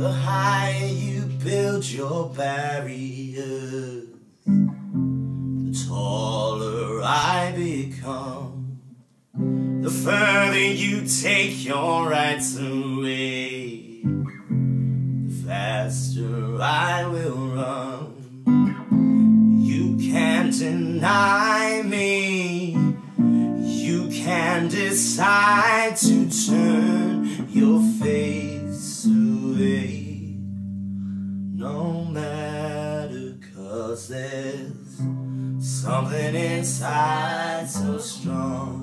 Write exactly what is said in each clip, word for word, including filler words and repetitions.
The higher you build your barriers, the taller I become. The further you take your rights away, the faster I will run. You can't deny me. You can decide to turn your face away. No matter, 'cause there's something inside so strong.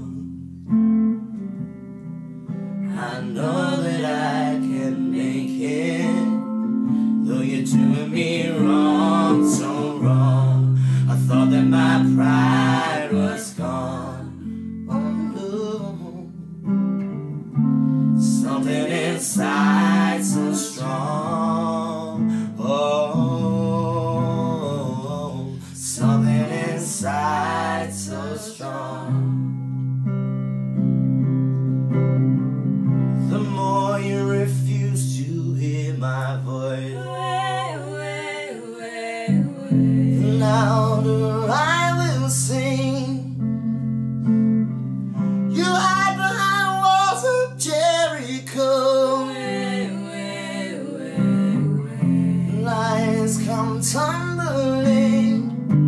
I know that I can make it, though you're doing me wrong, so wrong. I thought that my pride was gone. Oh no, something inside so strong. Oh, something inside so strong. The more you refuse to hear my voice, the louder I will sing. You hide behind walls of Jericho. Lies come tumbling.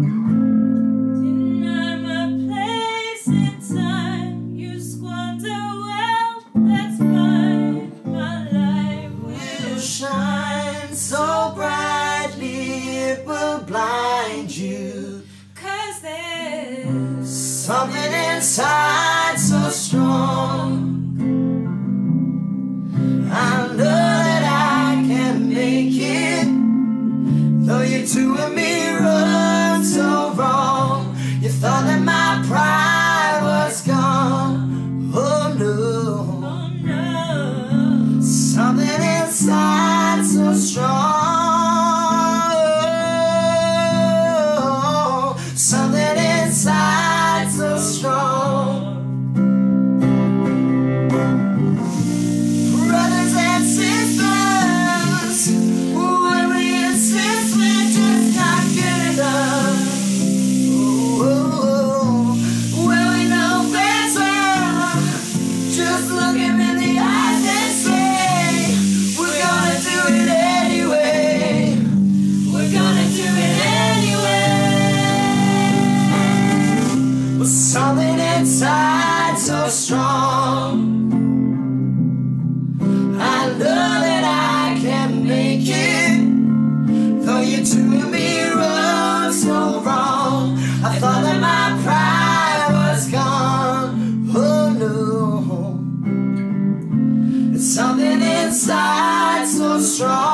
Deny my place in time. You squander wealth that's mine. My life will Shine so brightly it will blind you. 'Cause there's Something inside so strong. I know that I can make it, though you're doing me wrong, so wrong. You thought that my pride was gone. Oh no, oh no. something inside so strong. Something inside so strong. Brothers and sisters, when we insist we're just not good enough. Oh, when we know better, just look him in the eyes and say, we're gonna do it anyway. We're gonna do it anyway. With something inside so strong. I know that I can make it, though you're doing me wrong, so wrong. I thought that my pride was gone. Oh no, it's something inside so strong.